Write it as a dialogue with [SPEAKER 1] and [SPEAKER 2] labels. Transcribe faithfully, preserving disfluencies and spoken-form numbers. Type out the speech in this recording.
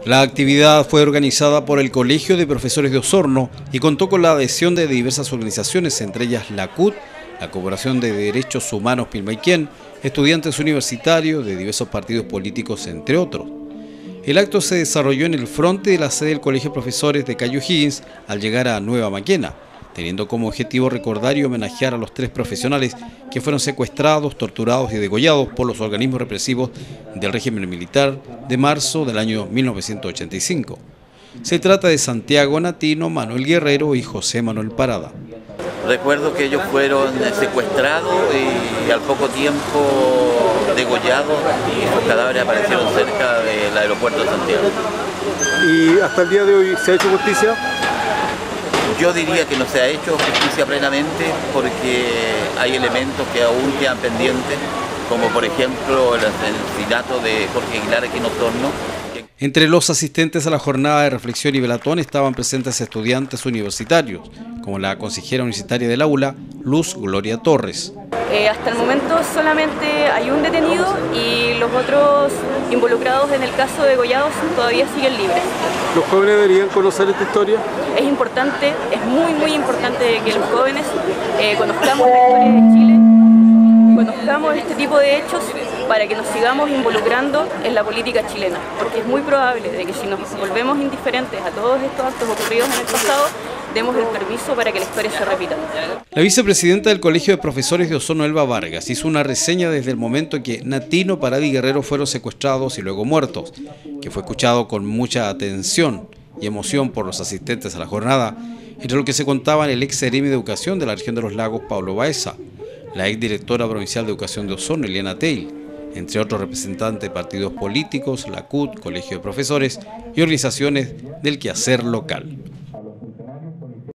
[SPEAKER 1] La actividad fue organizada por el Colegio de Profesores de Osorno y contó con la adhesión de diversas organizaciones, entre ellas la C U T, la Corporación de Derechos Humanos Pilmaiquén, estudiantes universitarios de diversos partidos políticos, entre otros. El acto se desarrolló en el frente de la sede del Colegio de Profesores de Cayo Higgins al llegar a Nueva Maquena, teniendo como objetivo recordar y homenajear a los tres profesionales que fueron secuestrados, torturados y degollados por los organismos represivos del régimen militar de marzo del año mil novecientos ochenta y cinco. Se trata de Santiago Natino, Manuel Guerrero y José Manuel Parada.
[SPEAKER 2] Recuerdo que ellos fueron secuestrados y al poco tiempo degollados y sus cadáveres aparecieron cerca del aeropuerto de Santiago.
[SPEAKER 3] ¿Y hasta el día de hoy se ha hecho justicia?
[SPEAKER 2] Yo diría que no se ha hecho justicia plenamente porque hay elementos que aún quedan pendientes, como por ejemplo el asesinato de Jorge Aguilar aquí en Osorno.
[SPEAKER 1] Entre los asistentes a la jornada de reflexión y velatón estaban presentes estudiantes universitarios, como la consejera universitaria del aula, Luz Gloria Torres.
[SPEAKER 4] Eh, hasta el momento solamente hay un detenido y los otros involucrados en el caso de degollados todavía siguen libres.
[SPEAKER 3] ¿Los jóvenes deberían conocer esta historia?
[SPEAKER 4] Es importante, es muy muy importante que los jóvenes eh, conozcamos la historia de Chile, conozcamos este tipo de hechos para que nos sigamos involucrando en la política chilena, porque es muy probable de que si nos volvemos indiferentes a todos estos actos ocurridos en el pasado, demos el permiso para que la historia se repita.
[SPEAKER 1] La vicepresidenta del Colegio de Profesores de Osorno, Elba Vargas, hizo una reseña desde el momento en que Natino, Parada y Guerrero fueron secuestrados y luego muertos, que fue escuchado con mucha atención y emoción por los asistentes a la jornada, entre lo que se contaban el ex seremi de Educación de la región de los Lagos, Pablo Baeza, la ex directora provincial de Educación de Osorno, Eliana Teil, entre otros representantes de partidos políticos, la C U T, Colegio de Profesores y organizaciones del quehacer local.